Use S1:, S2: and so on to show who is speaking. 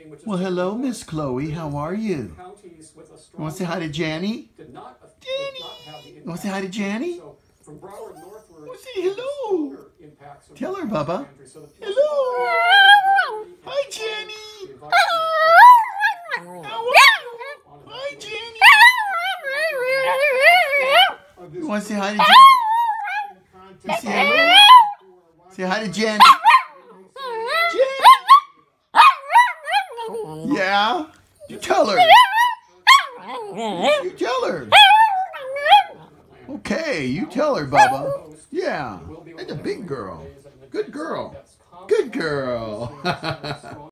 S1: Well, hello, Miss Chloe. How are you? You want to say hi to Janny? Janny! You want to say hi to Janny? You want to say hello? Tell her, Bubba. Hello! Hi, Janny! Hi, Janny! You want to say hi to Janny? Say hello? Say hi to Janny. Yeah? You tell her. You tell her. Okay, you tell her, Bubba. Yeah, that's a big girl. Good girl. Good girl.